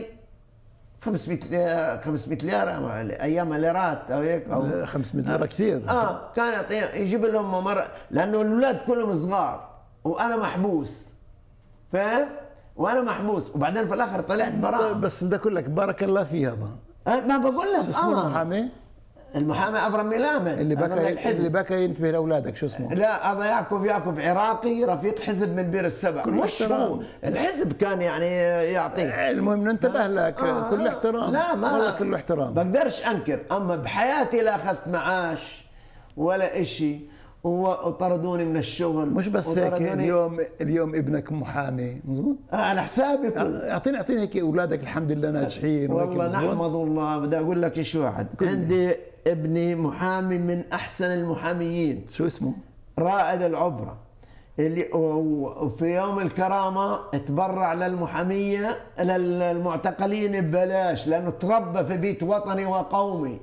خمسمئة خمسمئة ليره ايام ليرات او هيك او خمسمئة ليره كثير. اه كان يجيب لهم مره، لانه الاولاد كلهم صغار وانا محبوس، فاهم؟ وانا محبوس، وبعدين في الاخر طلعت براءه. بس بدي اقول لك بارك الله في هذا. أه ما بقول لك. شو اسمه آه. المحامي؟ المحامي افرم ميلامد اللي بكى اللي بكى ينتبه لاولادك، شو اسمه؟ لا هذا يعقوب يعقوب عراقي رفيق حزب من بير السبع. مش هو الحزب كان يعني يعطيه. المهم ننتبه لك. آه كل احترام. لا ما والله كل احترام. بقدرش انكر، اما بحياتي لا اخذت معاش ولا شيء، وطردوني من الشغل. مش بس هيك، اليوم اليوم ابنك محامي مزبوط؟ آه على حسابي كل. اعطيني اعطيني هيك اولادك الحمد لله ناجحين. والله نحمد الله. بدي اقول لك شيء واحد، عندي ابني محامي من احسن المحاميين. شو اسمه؟ رائد العبره، اللي وفي يوم الكرامه تبرع للمحاميه للمعتقلين ببلاش، لانه تربى في بيت وطني وقومي.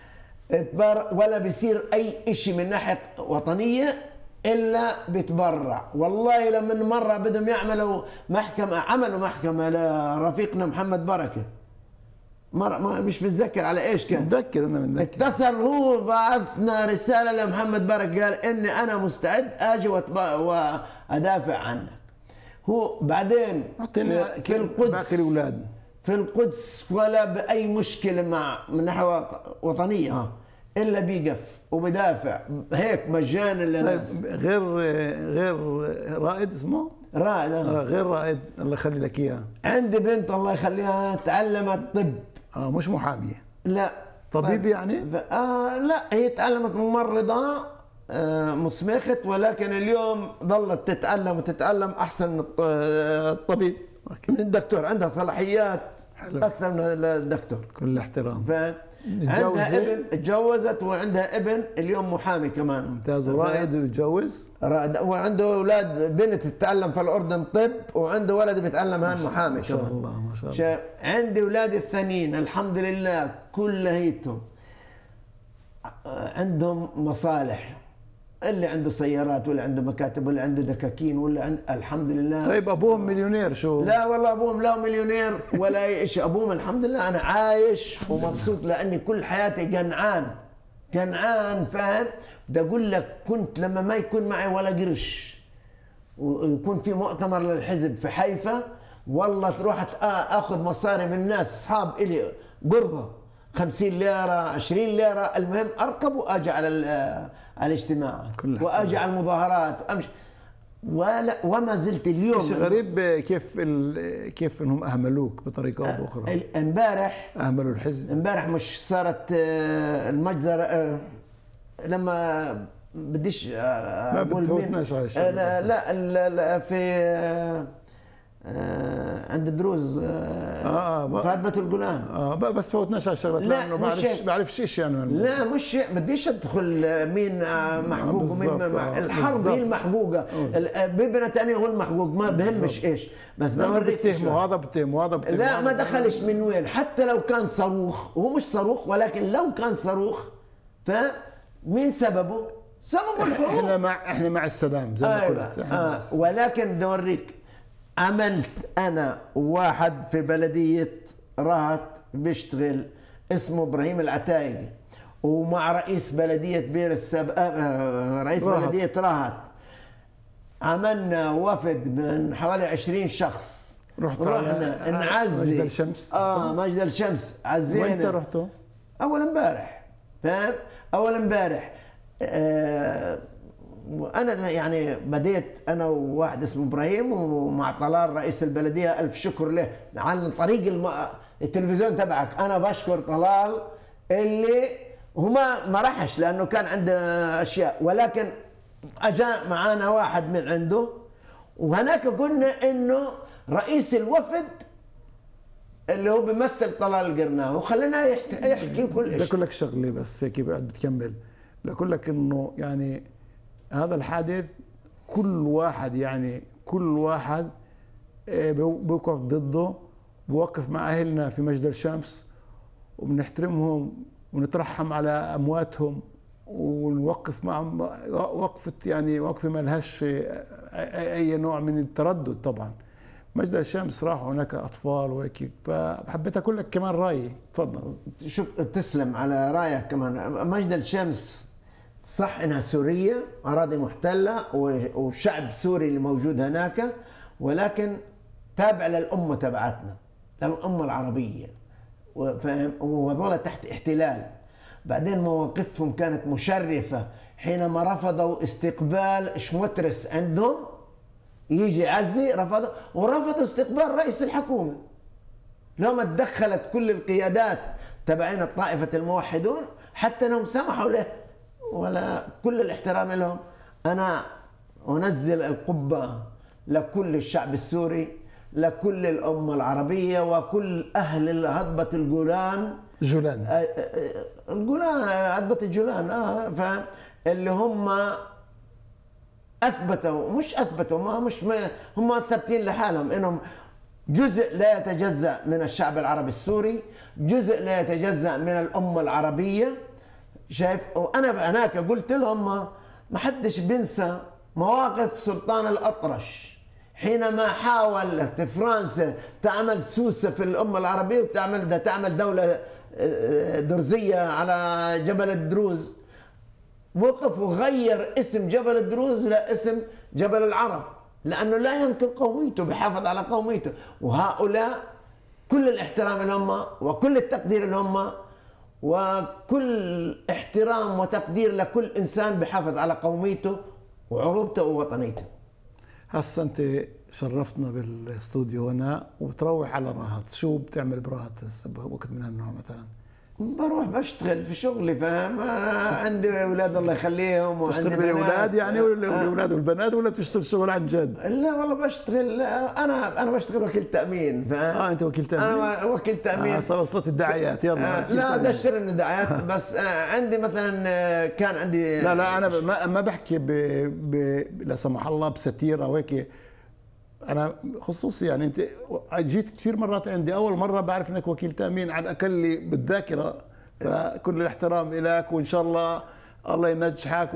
ولا بيصير اي شيء من ناحيه وطنيه الا بيتبرع. والله لما مره بدهم يعملوا محكمه، عملوا محكمه لرفيقنا محمد بركه، مرة مش متذكر على ايش كان. متذكر انا متذكر. اتصل هو بعثنا رساله لمحمد بركه، قال اني انا مستعد اجي وادافع عنك. هو بعدين اعطيني في القدس باقي الاولاد في القدس ولا باي مشكله مع من ناحيه وطنيه الا بيقف وبدافع هيك مجانا للناس. طيب غير غير رائد اسمه؟ رائد آه. غير رائد الله يخلي لك اياه. عندي بنت الله يخليها تعلمت طب. اه مش محاميه؟ لا طبيب يعني؟ آه لا هي تعلمت ممرضه مسمخت، ولكن اليوم ظلت تتألم وتتألم أحسن من الطبيب من الدكتور، عندها صلاحيات حلو. أكثر من الدكتور. كل احترام. عندها ابن تجوزت وعندها ابن اليوم محامي كمان ممتاز. ورائد وتجوز وعنده اولاد، بنت تتعلم في الاردن طب وعنده ولد بيتعلم هان محامي ما شاء الله ما شاء الله. عندي اولادي الثانيين الحمد لله كلهيتهم عندهم مصالح، اللي عنده سيارات واللي عنده مكاتب واللي عنده دكاكين واللي عند الحمد لله. طيب ابوهم مليونير شو؟ لا والله ابوهم لا مليونير ولا اي شيء، ابوهم الحمد لله انا عايش ومبسوط لاني كل حياتي قنعان قنعان فاهم. بدي اقول لك كنت لما ما يكون معي ولا قرش ويكون في مؤتمر للحزب في حيفا، والله رحت اخذ مصاري من الناس اصحاب الي قرضه خمسين ليره عشرين ليره، المهم اركب واجي على على الاجتماع واجي على المظاهرات وامشي ولا وما زلت اليوم. شيء غريب كيف كيف انهم اهملوك بطريقه او باخرى. امبارح اهملوا الحزب. امبارح مش صارت المجزره لما بديش اقول ما بتفوتناش على الشيء. لا, لا, لا في آه عند الدروز آه آه في هضبة الجولان. اه بس فوتناش على الشغلات لانه ما بعرفش ما بعرفش ايش يعني. لا مش بديش ادخل مين محقوق ومين آه الحرب هي المحقوقه، بابنة ثانيه هو المحقوق ما بهمش ايش، بس بوريك بتهمه هذا بتهمه هذا بتهمه. لا ما دخلش من وين، حتى لو كان صاروخ هو مش صاروخ، ولكن لو كان صاروخ فمين سببه؟ سببه الحروب. احنا مع احنا مع السلام زي ما قلت. آه ولكن بدي اوريك عملت انا واحد في بلديه رهط بيشتغل اسمه ابراهيم العتايقي، ومع رئيس بلديه بير السبع رئيس رهط. بلديه رهط عملنا وفد من حوالي عشرين شخص. رحت رحنا نعزي مجد الشمس. اه مجد الشمس عزينا. وين رحتوا؟ اول امبارح فاهم؟ اول امبارح آه وانا يعني بديت انا وواحد اسمه ابراهيم ومع طلال رئيس البلديه الف شكر له عن طريق الم... التلفزيون تبعك. انا بشكر طلال اللي هما ما راحش لانه كان عنده اشياء، ولكن اجا معانا واحد من عنده وهناك قلنا انه رئيس الوفد اللي هو بيمثل طلال القرناوي وخلينا يحكي, يحكي كل شيء. بدي اقول لك شغله بس هيك بعد بتكمل. بدي اقول لك انه يعني هذا الحادث كل واحد يعني كل واحد بيوقف ضده، بوقف مع اهلنا في مجد الشمس وبنحترمهم ونترحم على امواتهم ونوقف معهم وقفه يعني وقفه ما لهاش اي نوع من التردد. طبعا مجد الشمس راحوا هناك اطفال وهيك، فحبيت اقول لك كمان رايي. تفضل. شوف تسلم على رايك كمان. مجد الشمس صح انها سوريه اراضي محتله وشعب سوري اللي موجود هناك، ولكن تابع للامه تبعتنا للامه العربيه فاهم، وظل تحت احتلال. بعدين مواقفهم كانت مشرفه حينما رفضوا استقبال شموترس عندهم يجي عزي، رفضوا ورفضوا استقبال رئيس الحكومه. لما تدخلت كل القيادات تبعين طائفه الموحدون حتى انهم سمحوا له، ولا كل الاحترام لهم. انا انزل القبه لكل الشعب السوري، لكل الامه العربيه وكل اهل هضبه الجولان. جولان الجولان هضبه الجولان اه فاهم، اللي هم اثبتوا مش اثبتوا ما مش ما هم ثابتين لحالهم انهم جزء لا يتجزا من الشعب العربي السوري، جزء لا يتجزا من الامه العربيه. شايف؟ وانا هناك قلت لهم ما حدش بينسى مواقف سلطان الاطرش حينما حاولت فرنسا تعمل سوسه في الامه العربيه وتعمل بدها تعمل دوله درزيه على جبل الدروز، وقف وغير اسم جبل الدروز لاسم جبل العرب لانه لا ينكر قوميته، بحافظ على قوميته. وهؤلاء كل الاحترام لهم وكل التقدير لهم وكل احترام وتقدير لكل انسان بحافظ على قوميته وعروبته ووطنيته. هسه انت شرفتنا بالاستوديو هنا وبتروح على رهط، شو بتعمل برهط هسه بوقت من هالنوع مثلا؟ بروح بشتغل في شغلي، فاهم؟ انا عندي اولاد الله يخليهم، وعندي تشتغل بالاولاد يعني ولا الاولاد والبنات، ولا بتشتغل شغل عن جد؟ لا والله بشتغل، انا انا بشتغل وكيل تامين، فاهم؟ اه انت وكيل تامين؟ انا وكيل تامين. اه وصلت الدعايات يلا. آه لا دشرني دعايات بس. آه عندي مثلا آه كان عندي لا لا انا ما ما بحكي ب... ب... لا سمح الله بستيره وهيك، انا خصوصي يعني. انت جيت كثير مرات عندي، اول مره بعرف انك وكيل تامين على الاقل بالذاكره، فكل الاحترام لك، وان شاء الله الله ينجحك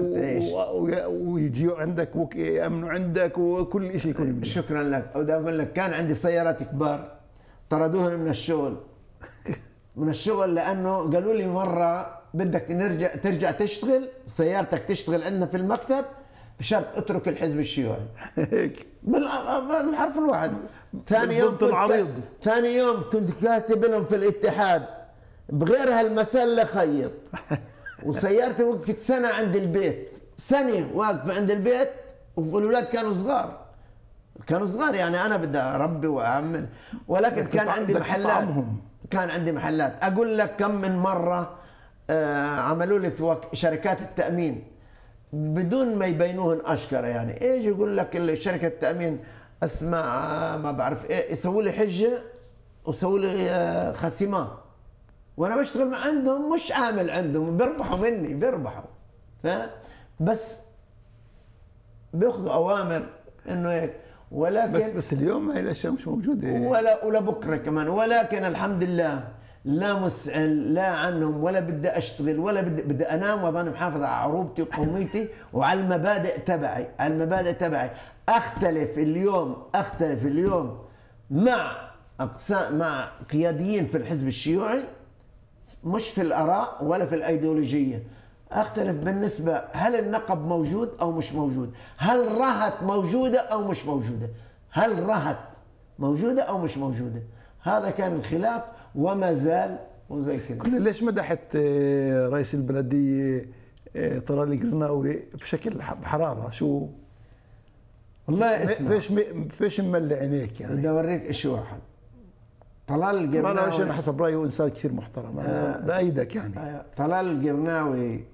ويجيوا عندك ويامنوا عندك وكل شيء يكون منيح. شكرا لك. بدي اقول لك كان عندي سيارات كبار طردوهن من الشغل من الشغل لانه قالوا لي مره بدك نرجع ترجع تشتغل، سيارتك تشتغل عندنا في المكتب بشرط اترك الحزب الشيوعي. هيك بالحرف الواحد. ثاني يوم كنت العريض ثاني يوم كنت كاتب لهم في الاتحاد بغير هالمسله خيط. وسيارتي وقفت سنه عند البيت، سنه واقفه عند البيت، والاولاد كانوا صغار كانوا صغار يعني انا بدي اربي واعمل، ولكن كان عندي محلات كان عندي محلات. اقول لك كم من مره آه عملوا لي في شركات التامين بدون ما يبينوهن اشكره، يعني ايش يقول لك شركه التامين اسمع ما بعرف ايه، يسووا لي حجه ويسووا لي خصيمات، وانا بشتغل مع عندهم مش عامل عندهم، بيربحوا مني بيربحوا، ف بس بياخذوا اوامر انه هيك. ولكن بس بس اليوم هاي الاشياء مش موجوده ولا ولا بكره كمان. ولكن الحمد لله لا مسأل لا عنهم، ولا بدي اشتغل ولا بدي بدي انام واظل محافظ على عروبتي وقوميتي وعلى المبادئ تبعي، على المبادئ تبعي. اختلف اليوم اختلف اليوم مع اقسام مع قياديين في الحزب الشيوعي، مش في الاراء ولا في الايديولوجيه. اختلف بالنسبه هل النقب موجود او مش موجود، هل رهت موجوده او مش موجوده، هل رهت موجوده او مش موجوده. هذا كان الخلاف وما زال وزي كذا. كل ليش مدحت رئيس البلديه طلال القرناوي بشكل بحراره؟ شو والله اسمع، فيش فيش مملي عينيك يعني؟ بدي اوريك شيء واحد. طلال القرناوي طلال انا حسب رايي انسان كثير محترم، انا آه بايدك يعني. آه طلال القرناوي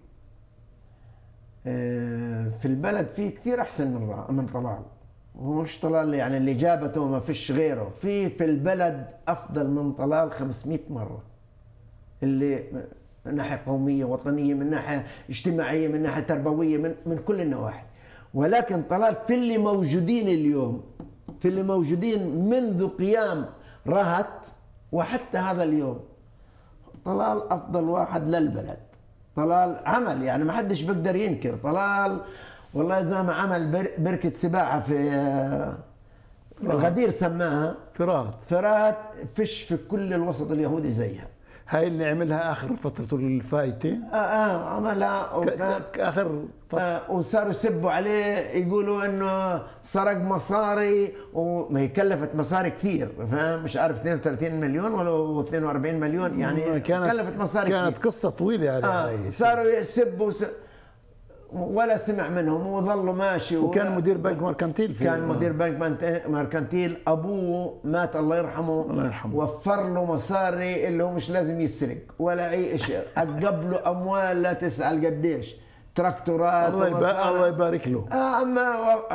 آه في البلد فيه كثير احسن من من طلال، ومش طلال يعني اللي جابته ما فيش غيره، في في البلد افضل من طلال خمسمئة مره، اللي من ناحيه قوميه وطنيه، من ناحيه اجتماعيه، من ناحيه تربويه، من من كل النواحي. ولكن طلال في اللي موجودين اليوم، في اللي موجودين منذ قيام رهت وحتى هذا اليوم، طلال افضل واحد للبلد. طلال عمل يعني ما حدش بيقدر ينكر. طلال والله زي ما عمل بركة سباحة في غدير سماها في رهت، في رهت فيش في كل الوسط اليهودي زيها. هاي اللي عملها اخر فترته الفايته. اه اه عملها اخر فترة. آه وصاروا يسبوا عليه يقولوا انه سرق مصاري، وما هي كلفت مصاري كثير، فاهم؟ مش عارف اثنين وثلاثين مليون ولا اثنين وأربعين مليون، يعني كانت كلفت مصاري كانت كثير. قصه طويله يعني. آه صاروا يسبوا س... ولا سمع منهم وظلوا ماشي. وكان مدير بنك مركنتيل في كان مدير بنك مركنتيل. ابوه مات الله يرحمه، الله يرحمه، وفر له مصاري اللي هو مش لازم يسرق ولا اي شيء، عقب له اموال لا تسال قديش، تراكتورات. الله يبارك الله يبارك له. آه اما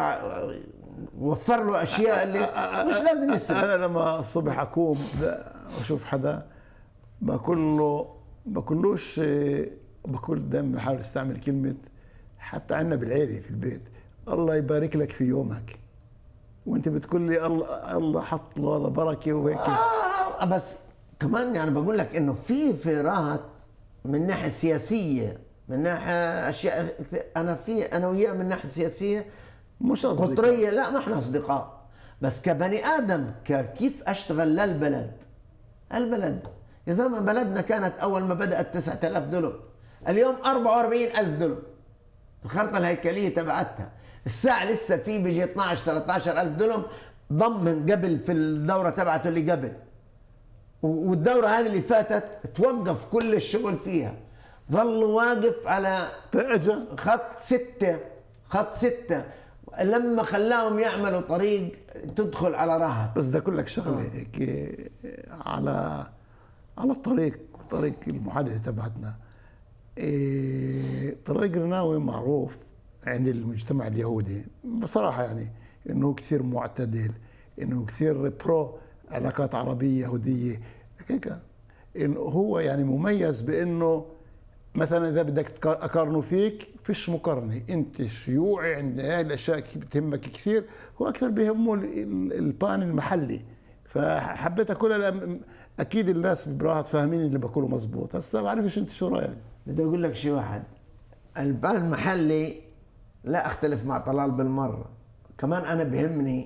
وفر له اشياء اللي مش لازم يسرق. انا لما الصبح اقوم اشوف حدا بقول له بقولوش، بقول دائما بحاول استعمل كلمه، حتى عندنا بالعيله في البيت، الله يبارك لك في يومك، وانت بتقول لي الله الله حط له هذا بركه وهيك. آه بس كمان يعني بقول لك انه في في رهت من ناحيه سياسيه، من ناحيه اشياء، انا في انا وياه من ناحيه سياسيه مش اصدقاء قطريه، لا ما احنا اصدقاء، بس كبني ادم كيف اشتغل للبلد. البلد يا زلمه بلدنا كانت اول ما بدات تسعة آلاف دولار، اليوم أربعة وأربعين ألف دولار الخرطه الهيكليه تبعتها. الساعه لسه في بيجي اثناعش ثلاثطعش ألف دولار ضم من قبل في الدوره تبعته اللي قبل، والدوره هذه اللي فاتت توقف كل الشغل فيها، ظل واقف على خط ستة خط ستة لما خلاهم يعملوا طريق تدخل على رهت. بس ده كل لك شغله هيك على على الطريق طريق المحادثة تبعتنا. إيه طارق القرناوي معروف عند المجتمع اليهودي بصراحة، يعني انه كثير معتدل، انه كثير برو علاقات عربية يهودية هيك. انه هو يعني مميز بانه مثلا اذا بدك اقارنه فيك فيش مقارنه، انت شيوعي عند هاي الاشياء بتهمك كثير، هو اكثر بيهمه البان المحلي. فحبيت اقولها، اكيد الناس براحت فاهمين اللي بقوله مزبوط. هسه ما بعرفش انت شو رايك. بدي اقول لك شيء واحد، البان المحلي لا اختلف مع طلال بالمره، كمان انا بهمني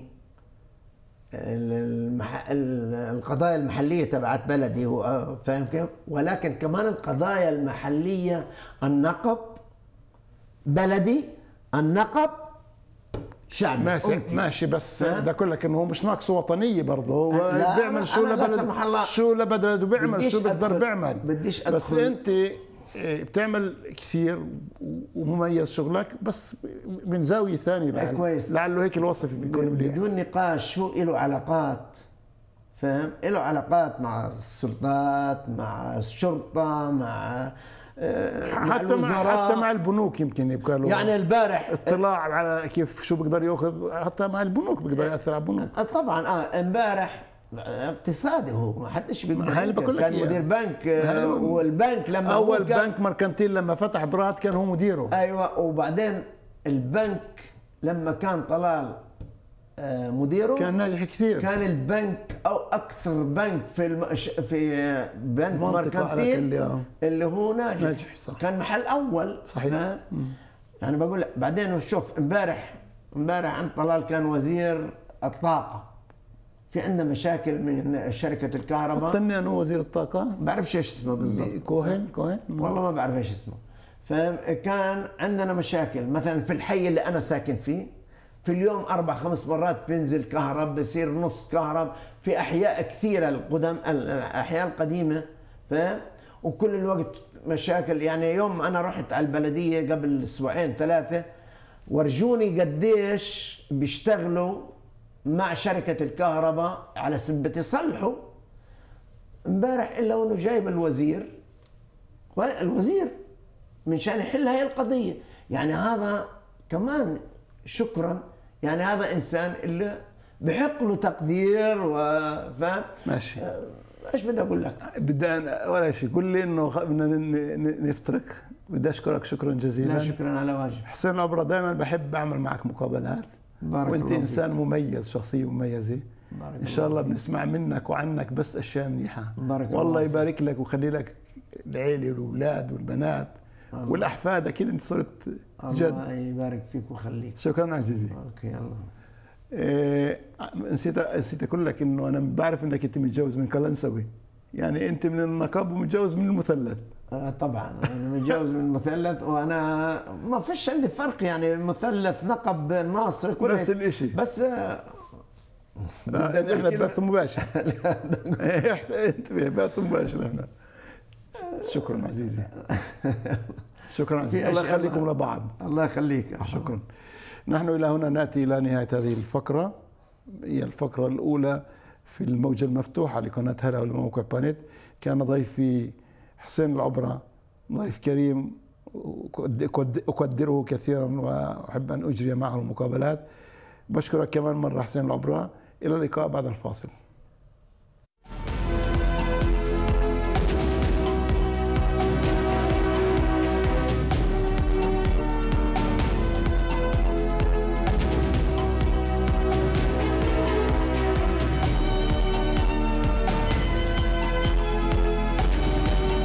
المح... القضايا المحليه تبعت بلدي، هو فاهم كيف؟ ولكن كمان القضايا المحليه، النقب بلدي، النقب شعبي. ماشي ماشي، بس بدي اقول لك انه هو مش ناقصه وطنيه برضه، هو بيعمل شو لبلد شو لبلده بيعمل شو بيقدر بيعمل. بديش أدخل. بس انت بتعمل كثير ومميز شغلك، بس من زاويه ثانيه لعل... كويس. لعله هيك الوصف بيكون منيح. بدون نقاش شو له علاقات، فاهم؟ له علاقات مع السلطات، مع الشرطه، مع حتى مع حتى مع البنوك يمكن يبقى له يعني البارح اطلاع على كيف شو بيقدر ياخذ، حتى مع البنوك بيقدر ياثر على البنوك. طبعا اه امبارح اقتصادي، هو ما حدش بيقدر. كان إيه. مدير بنك، والبنك لما اول بنك مركنتيل لما فتح برات كان هو مديره. ايوه، وبعدين البنك لما كان طلال مديره كان ناجح كثير. كان البنك او اكثر بنك في المش... في بنك مركنتيل اللي هو ناجح, ناجح صح. كان محل اول صحيح. يعني بقول لك بعدين شوف امبارح امبارح عند طلال كان وزير الطاقه، في عندنا مشاكل من شركه الكهرباء. فطني انه وزير الطاقه ما بعرفش ايش اسمه بالضبط. كوهن كوهن والله ما بعرف ايش اسمه. فكان عندنا مشاكل مثلا في الحي اللي انا ساكن فيه، في اليوم اربع خمس مرات بينزل كهرب، بصير نص كهرب في احياء كثيره القدم الاحياء القديمه، فاهم؟ وكل الوقت مشاكل. يعني يوم انا رحت على البلديه قبل اسبوعين ثلاثه، ورجوني قديش بيشتغلوا مع شركه الكهرباء على سبة يصلحوا. امبارح الا انه جايب الوزير، الوزير من شان يحل هاي القضيه. يعني هذا كمان شكرا، يعني هذا انسان اللي بحق له تقدير وفهم. ماشي. ايش بدي اقول لك؟ بدي انا ولا شيء، قول لي انه بدنا نفترك. بدي اشكرك شكرا جزيلا. لا شكرا على واجب. حسين العبرة، دائما بحب اعمل معك مقابلات، وانت انسان فيك. مميز، شخصيه مميزه. ان شاء الله بنسمع منك وعنك بس اشياء منيحه. والله يبارك لك ويخلي لك العيله والاولاد والبنات الله. والاحفاد. اكيد انت صرت جد. الله يبارك فيك ويخليك. شكرا عزيزي. اوكي الله. إيه نسيت نسيت اقول لك انه انا بعرف انك انت متجوز من قلنسوي، يعني انت من النقب ومتجوز من المثلث. آه طبعا انا متجوز من المثلث، وانا ما فيش عندي فرق، يعني مثلث نقب ناصر كل نفس الشيء. بس آه لا احنا بث مباشر. انت بث مباشر هنا. شكرا عزيزي. شكرا عزيزي. الله يخليكم لبعض. الله يخليك. شكرا. نحن إلى هنا نأتي إلى نهاية هذه الفقرة، هي الفقرة الأولى في الموجة المفتوحة لقناة هلا ولموقع بانيت. كان ضيفي حسين العبرة، ضيف كريم أقدره كثيرا وأحب أن أجري معه المقابلات. بشكرك كمان مرة حسين العبرة. إلى اللقاء بعد الفاصل.